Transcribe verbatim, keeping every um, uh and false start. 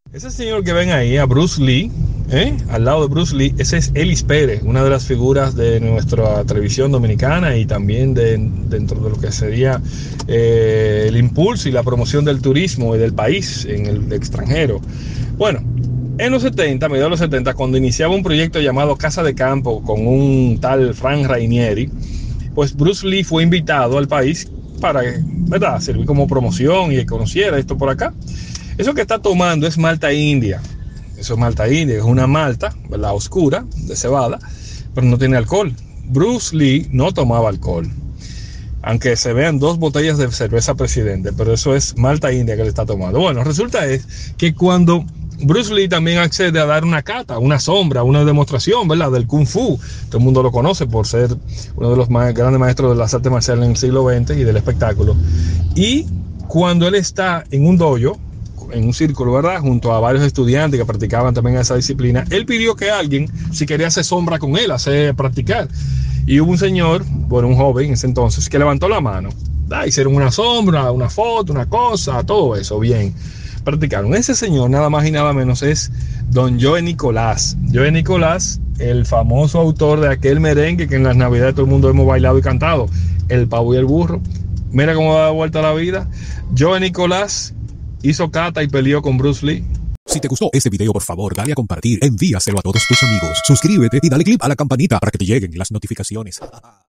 Ese señor que ven ahí, a Bruce Lee, ¿eh? Al lado de Bruce Lee, ese es Elis Pérez, una de las figuras de nuestra televisión dominicana y también de, dentro de lo que sería eh, el impulso y la promoción del turismo y del país en el extranjero. Bueno, en los setenta, a mediados de los setenta, cuando iniciaba un proyecto llamado Casa de Campo con un tal Frank Rainieri, pues Bruce Lee fue invitado al país para, ¿verdad?, servir como promoción y que conociera esto por acá. Eso que está tomando es malta india. Eso es malta india, es una malta, ¿verdad?, oscura, de cebada, pero no tiene alcohol. Bruce Lee no tomaba alcohol, aunque se vean dos botellas de cerveza Presidente, pero eso es malta india que le está tomando. Bueno, resulta es que cuando Bruce Lee también accede a dar una cata, una sombra, una demostración, ¿verdad?, del Kung Fu. Todo el mundo lo conoce por ser uno de los más grandes maestros de las artes marciales en el siglo veinte y del espectáculo. Y cuando él está en un dojo, en un círculo, ¿verdad?, junto a varios estudiantes que practicaban también esa disciplina, él pidió que alguien, si quería hacer sombra con él, hacer practicar. Y hubo un señor, bueno, un joven en ese entonces, que levantó la mano. Ah, hicieron una sombra, una foto, una cosa, todo eso, bien. Practicaron. Ese señor, nada más y nada menos, es don Joe Nicolás. Joe Nicolás, el famoso autor de aquel merengue que en las navidades todo el mundo hemos bailado y cantado, El pavo y el burro. Mira cómo da vuelta la vida. Joe Nicolás hizo cata y peleó con Bruce Lee. Si te gustó este video, por favor, dale a compartir, envíaselo a todos tus amigos, suscríbete y dale click a la campanita para que te lleguen las notificaciones.